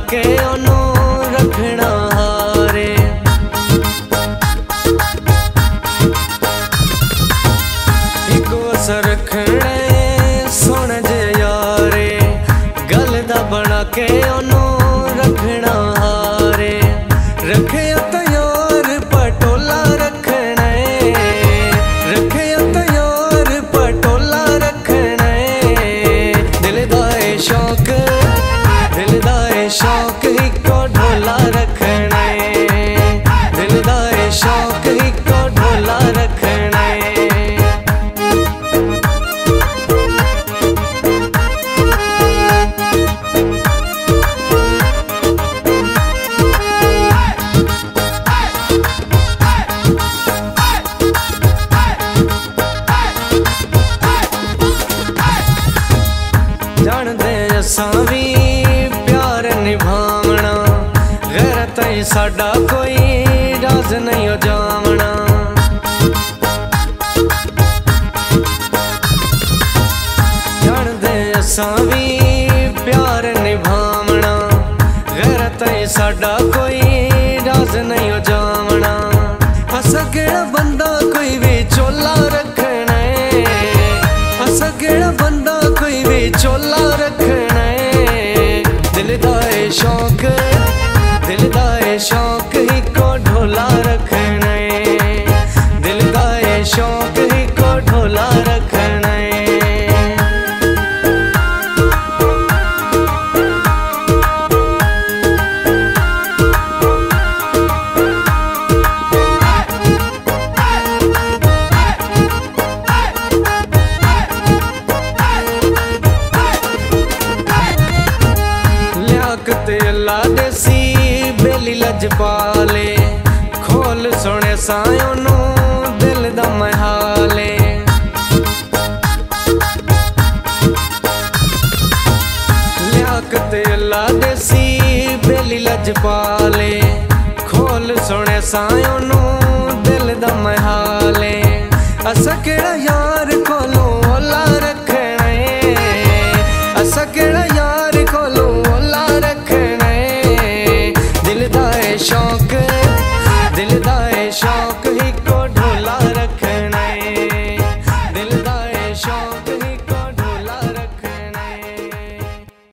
के ओनू रखना हारे। एक असर रखने सुन जे यारे, गल दा बना के ओनू रखना हारे। रखे तैयार पटोला रखना, रखे तैयार पटोला रखना। दिल दा ए शौक, दिल दा ए शौक इको ढोला रखना। दिल दा ए शौक इको ढोला रखना। जानदे असां भी प्यार निभावना, गैरत ही साडा कोई राज नहीं हो जावना। जानदे असां भी प्यार निभावना, गैरत ही साडा कोई राज नहीं हो जावना। असा केड़ा बंदा कोई भी चोला रखना, असा केड़ा बंदा कोई भी चोला रखना। दिल दा ए शौक, दिल दा ए शौक इको ढोला रखना। दिल दा ए शौक इको ढोला रखना। अल्लाह देसी बेली लजपाले, खोल सोने सायों नू दिल दा महाले। लियाकत अल्लाह देसी बेली लजपाले, खोल सोने सायों नू दिल दा महाले। असा केड़ा